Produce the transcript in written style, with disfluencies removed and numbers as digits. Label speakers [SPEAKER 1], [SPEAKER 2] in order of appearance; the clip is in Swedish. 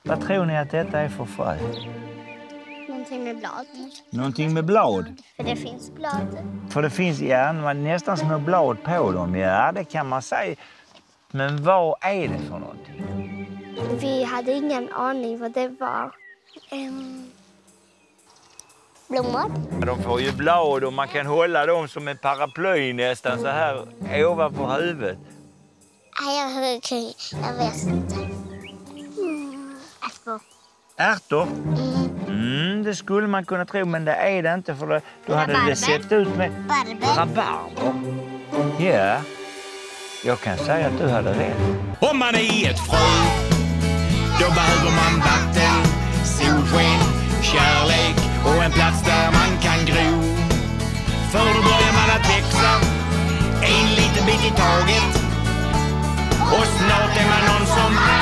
[SPEAKER 1] Vad tror ni att detta är för frö?
[SPEAKER 2] Någonting med blad.
[SPEAKER 1] Någonting med blad?
[SPEAKER 2] För det finns blad.
[SPEAKER 1] För det finns nästan små blad på dem. Ja, det kan man säga. Men vad är det för någonting?
[SPEAKER 2] Vi hade ingen aning vad det var. Blommor.
[SPEAKER 1] De får ju blad och man kan hålla dem som en paraply nästan så här ovanför huvudet.
[SPEAKER 2] Jag vet inte. Ärtor.
[SPEAKER 1] Ärtor? Det skulle man kunna tro, men det är det inte. För då hade det sett ut med rabarber. Ja, jag kan säga att du hade rätt.
[SPEAKER 3] Om man är ett frö, då behöver man vatten, solsken, kärlek och en plats där man kan gro. För då börjar man att växa, en liten bit i taget. Och snart är man någon som